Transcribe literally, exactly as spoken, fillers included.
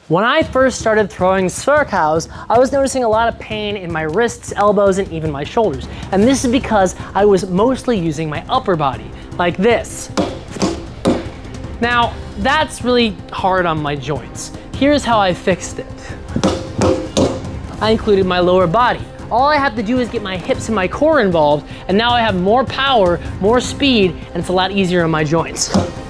When I first started throwing Zwerchhaus, I was noticing a lot of pain in my wrists, elbows, and even my shoulders. And this is because I was mostly using my upper body, like this. Now, that's really hard on my joints. Here's how I fixed it. I included my lower body. All I have to do is get my hips and my core involved, and now I have more power, more speed, and it's a lot easier on my joints.